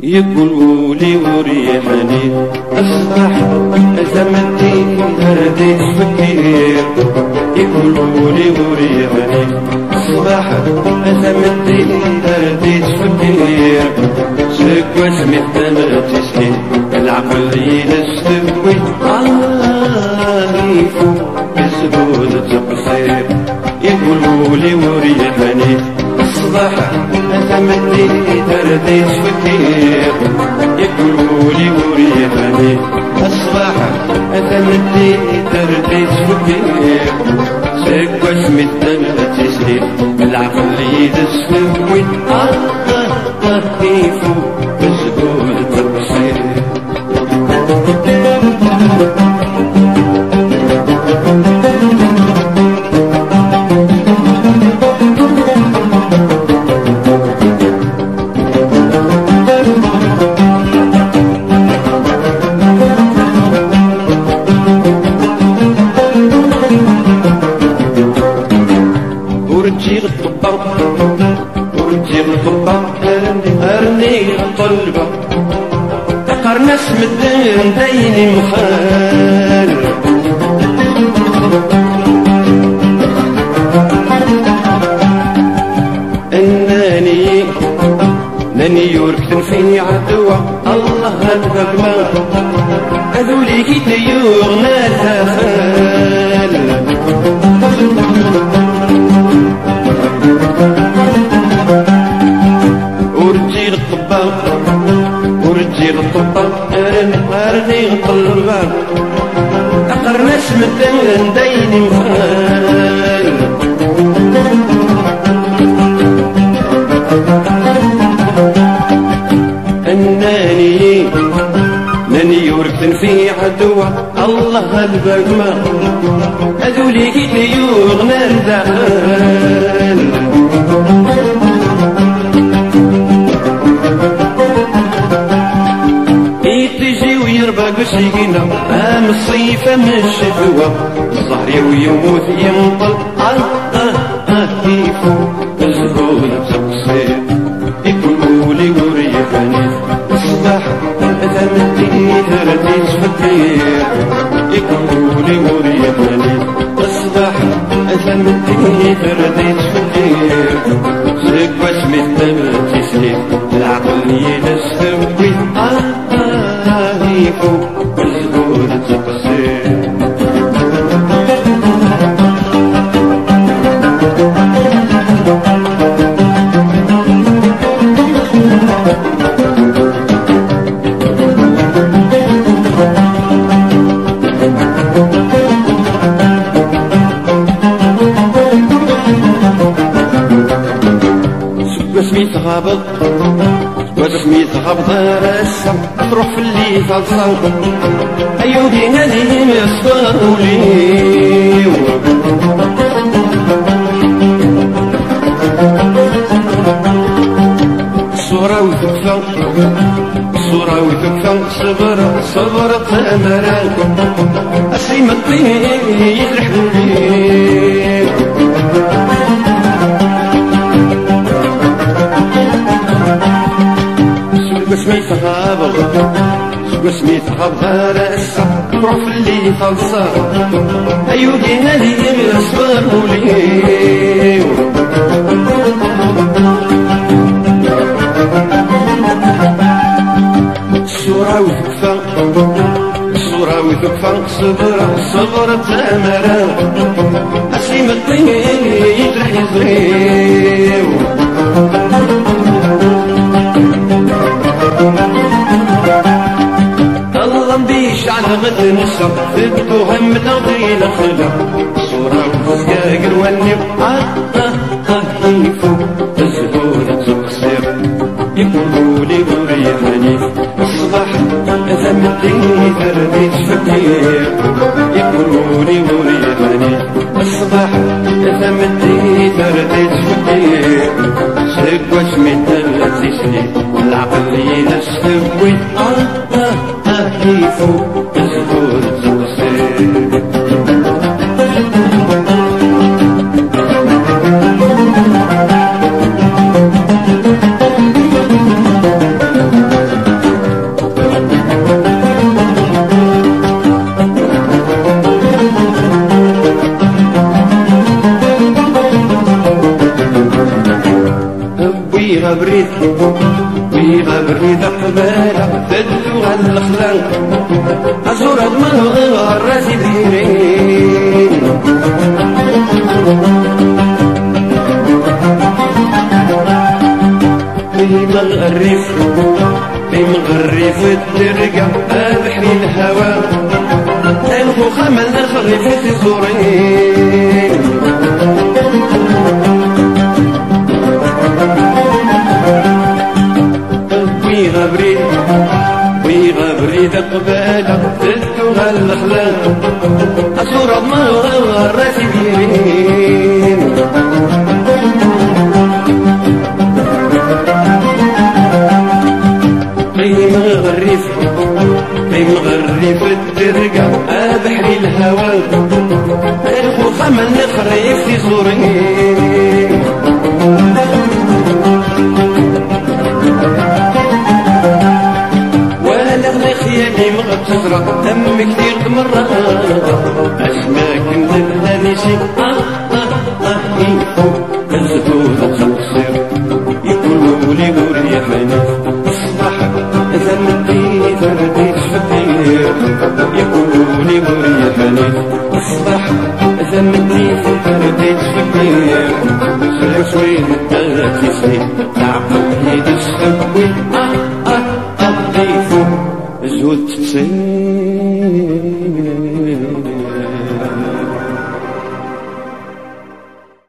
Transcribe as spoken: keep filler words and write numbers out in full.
يقولوا لي وريحني أصبح أزمتي رديت فكير. يقولوا لي وريحني أصبح أزمتي رديت فكير. سكوى سميت أنا تسليم العقل ينستوي الله يفوق بسهولة تقصير. يقولوا لي وريحني أصبح أزمتي رديت فكير. يقولوا لي وريحني أصبح أزمتي رديت فكير. سكوى سميت أنا تسليم العقل ينستوي الله يفوق بسهولة تقصير. ورجي الطبا ورجي الطبا أرني الطلبة قرناس مدين دايني مخال. أناني ناني يوركتن فيني عدوى الله الهبما أذولي كي تيوغنا تخال. ورجي الطبا ورجي الطبا أرني الطلبة أقرناس مدين دايني مخال. أناني ناني يوركتن في عدوى الله البقمة أذولي كي تيوغنا الدخل. يتجي ويربق بسيقنا أم الصيفة من الشتوى الظهري ويموت ينطل آه آه آه يفوق الزهور تقصير. يقولوا لي وريحني أصبح أزمتي رديت فكير. يقولوا لي وريحني أصبح أزمتي رديت فكير. سكوى سميت أنا تسليم العقل ينستوي الله يفوق الزهور تقصير. سميت هابط وسميت هابط راسا تروح في اللي فالصا أيودي ناديهم يصبروا لي. الصورة وتكفى الصورة وتكفى صبر صبر تمرا أسيم الطين يجرح لي. سميت هابط وسميت هابط راسا تروح في اللي فالصا أيودي ناديهم يصبروا لي. الصورة وتكفى الصورة وتكفى صبر صبر تمرا أسيم الطين يجرح يزريو. الله مبيش على غد نسا ذبتو هم تغيل خلا صورة وفسقاقر والنب آه آه آه يفوق الزهور تقصير. يقولوا لي وريحني الصبح أزمتي رديت فكير. يقولوا لي وريحني الصبح أزمتي رديت فكير. سكوى سميت أنا تسليم العقل ينستوي آه آه آه يفوق الزهور تقصير. ويغبرني ذا قبالة تدلو هالخلان أزور المغار راسي ديرين بمغرف بمغرف الدرقة بحري الهوى أنخو خمل نخري في الزورين ويغبري ويغبري ذا قبالة تدلو هالخلان أزور المغار راسي ديرين بمغرف بمغرف الدرقة بحري الهوى ألخو خمل نخري في زورين ولا خيالي مغتزرة دم كثير مرة أسماك ندلها شي آه آه آه يفو الزهورة تقصر يقولوا لي قولي يا حنين إذا مديني فرديت فكير يقولوا لي قولي يا حنين أصبح إذا مديني فرديت فكير شوي شوي مدلتي سنين تعقل هيدي الشوي